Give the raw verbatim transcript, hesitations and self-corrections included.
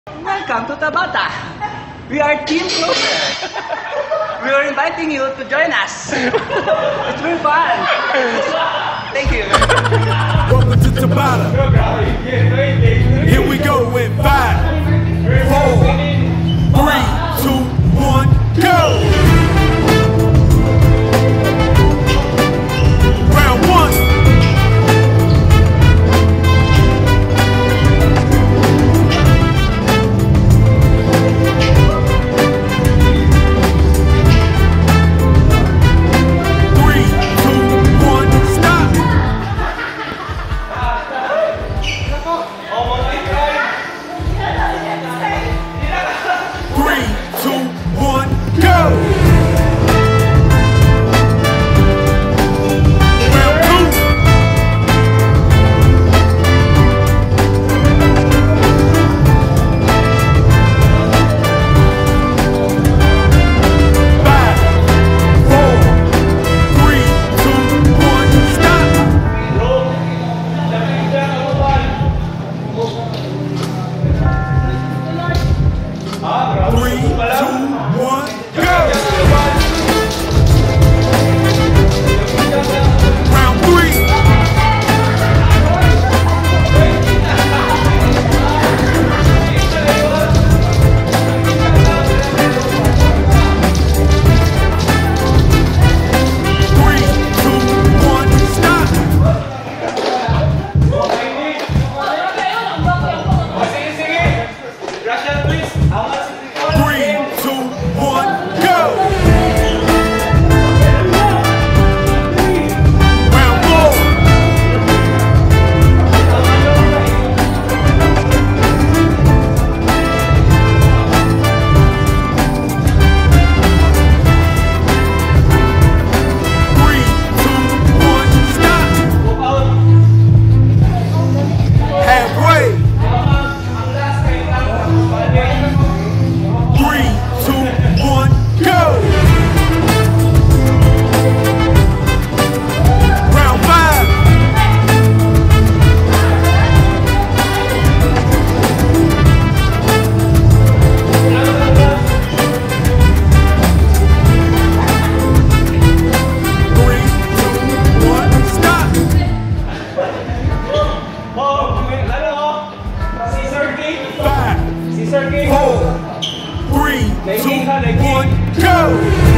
Welcome to Tabata. We are Team Closer. We are inviting you to join us. It's been fun. Thank you. Welcome to Tabata. Here we go in five, four, three, two, one, go! Round one. Three, two, one, stop! Three, two, one, go! Round two. Five, four, three, two, one, stop! Three, two, one, go! Round three. Three, two, one, stop! Three, two, one, go! Round four. Three, two, one, stop! Halfway. Three, two, one, go! Round five. Three, two, one, stop! Five, four, three, two, one, go!